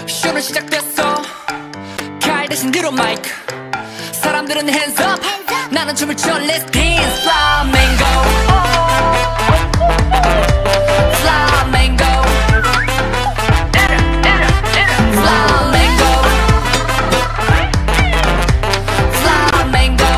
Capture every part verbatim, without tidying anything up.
쇼는 시작됐어. 칼 대신 드럼 마이크. 사람들은 hands up. 나는 춤을 춰. Let's dance flamenco. Flamenco. Flamenco. Flamenco.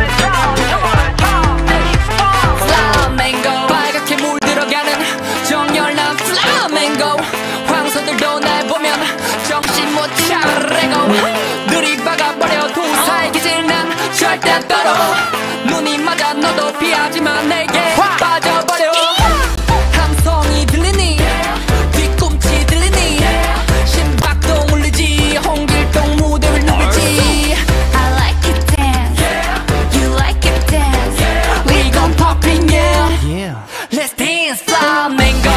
Flamenco. 빨갛게 물들어가는 정열난 flamenco. 황소들도 날 보면 정신 못 차리고 눈이 박아버려도 살기질 난 절대 안 떨어. 눈이 맞아 너도 피하지만 내게 빠져버려. 함성이 들리니 뒤꿈치 들리니 심박동 울리지 홍길동 무대를 누르지. I like it dance, you like it dance. We gon' poppin' yeah. Let's dance flamenco.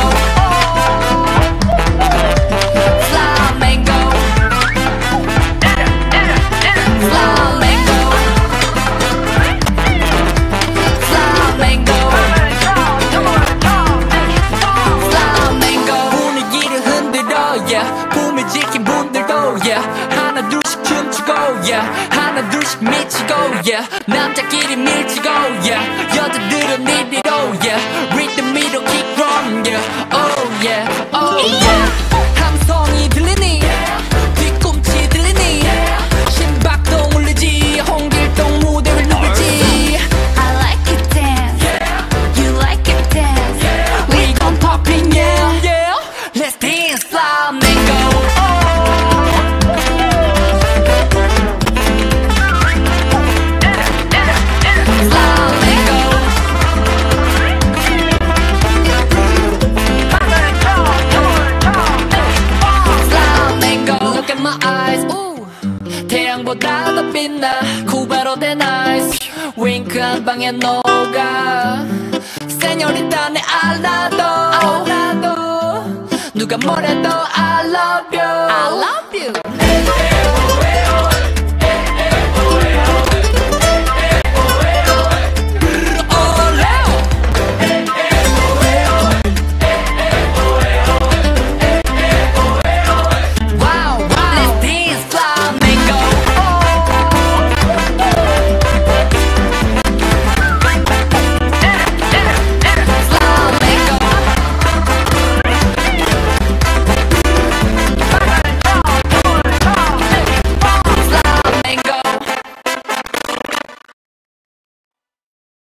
Flamenco. Flamenco. Flamenco. Flamenco. 분위기를 흔들어 yeah. 붐을 지킨 분들도 yeah. 하나 둘씩 춤추고 yeah. 하나 둘씩 미치고 yeah. 남자끼리 밀치고 yeah. 여자들은 이리로 yeah. Rhythm 위로 kick drum yeah. Oh yeah, oh yeah. 함성이 들리니 뒤꿈치 들리니 심박동 울리지 홍길동 무대를 누르지. I like it dance, you like it dance. We gon' poppin' yeah, yeah. Let's dance flamenco. Flamenco. Flamenco. Look at my eyes, ooh. 태양보다 더 빛나. 쿠바로 된 아이스. 윙크 한 방에 녹아. 세뇨리타 내 알라도 알라도 누가 뭐래도 I love you I love you